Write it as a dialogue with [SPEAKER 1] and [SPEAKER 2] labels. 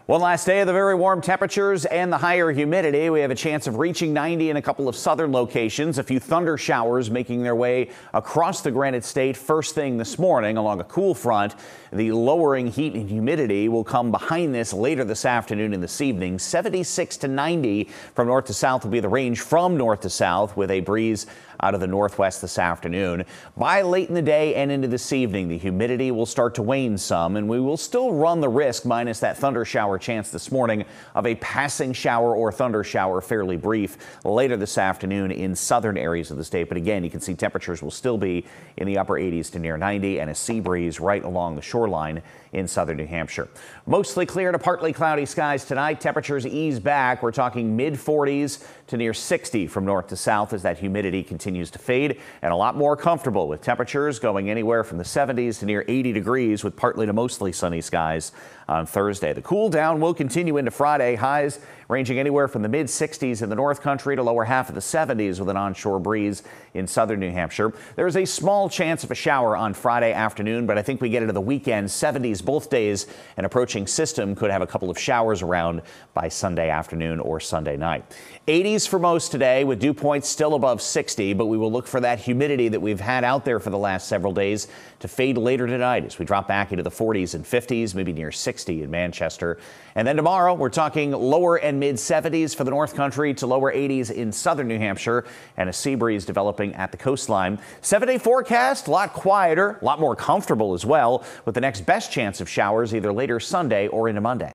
[SPEAKER 1] One last day of the very warm temperatures and the higher humidity. We have a chance of reaching 90 in a couple of southern locations. A few thunder showers making their way across the Granite State first thing this morning along a cool front. The lowering heat and humidity will come behind this later this afternoon and this evening. 76 to 90 from north to south will be the range from north to south, with a breeze out of the northwest this afternoon. By late in the day and into this evening, the humidity will start to wane some, and we will still run the risk, minus that thunder shower chance this morning, of a passing shower or thunder shower, fairly brief, later this afternoon in southern areas of the state. But again, you can see temperatures will still be in the upper 80s to near 90, and a sea breeze right along the shoreline in southern New Hampshire. Mostly clear to partly cloudy skies tonight. Temperatures ease back. We're talking mid 40s to near 60 from north to south as that humidity continues to fade, and a lot more comfortable with temperatures going anywhere from the 70s to near 80 degrees with partly to mostly sunny skies on Thursday. The cool down will continue into Friday. Highs ranging anywhere from the mid 60s in the North Country to lower half of the 70s with an onshore breeze in southern New Hampshire. There is a small chance of a shower on Friday afternoon, but I think we get into the weekend. 70s both days. An approaching system could have a couple of showers around by Sunday afternoon or Sunday night. 80s for most today, with dew points still above 60, but we will look for that humidity that we've had out there for the last several days to fade later tonight as we drop back into the 40s and 50s, maybe near 60 in Manchester. And then tomorrow, we're talking lower and mid 70s for the North Country to lower 80s in southern New Hampshire, and a sea breeze developing at the coastline. 7-day forecast, a lot quieter, a lot more comfortable as well, with the next best chance of showers either later Sunday or into Monday.